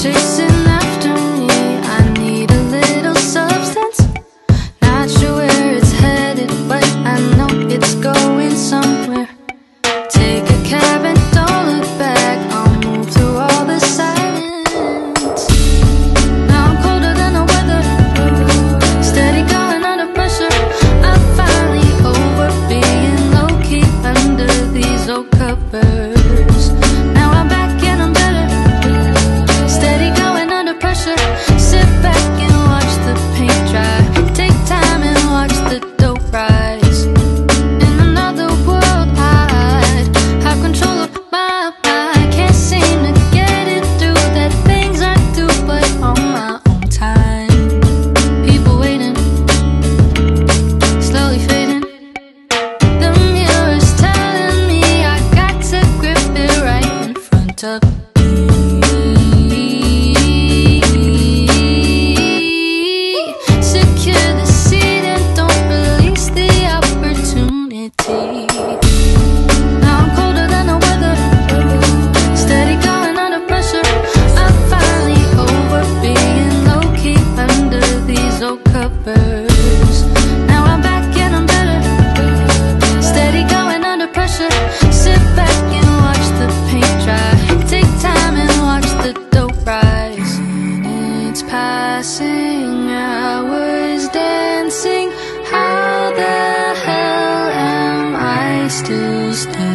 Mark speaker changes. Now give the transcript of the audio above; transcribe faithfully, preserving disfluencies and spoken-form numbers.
Speaker 1: chasing after me. I need a little substance. Not sure where it's headed, but I know it's going somewhere. Take a cab and don't look back. I'll move through all the silence. Now I'm colder than the weather, steady going under pressure. I'm finally over being low-key under these old covers. Now I'm back and I'm better, steady going under pressure. Sit back and watch the paint dry. Take time and watch the dope rise. In another world I'd have control of my mind. Can't seem to get it through that things I do, but on my own time. People waiting, slowly fading. The mirror's telling me I got to grip it right in front of me. Secure the seat and don't release the opportunity. Now I'm colder than the weather, steady going under pressure. I'm finally over being low-key under these old covers. Now I'm back and I'm better, steady going under pressure. Sit back and watch the paint dry. Take time and watch the dope rise. It's passing hours dancing. How the hell am I still standing?